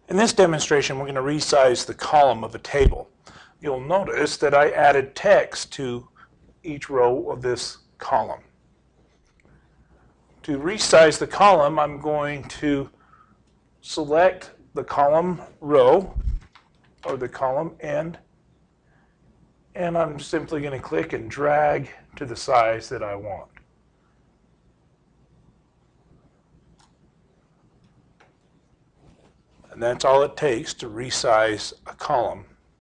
In this demonstration, we're going to resize the column of a table. You'll notice that I added text to each row of this column. To resize the column, I'm going to select the column row or the column end, and I'm simply going to click and drag to the size that I want. And that's all it takes to resize a column